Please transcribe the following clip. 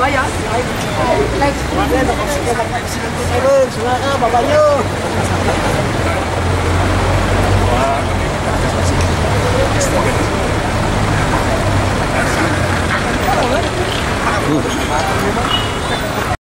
Babaya. Like, Babaya, napagsikat. Napagsikat ko kayo. Sula ka, babayo.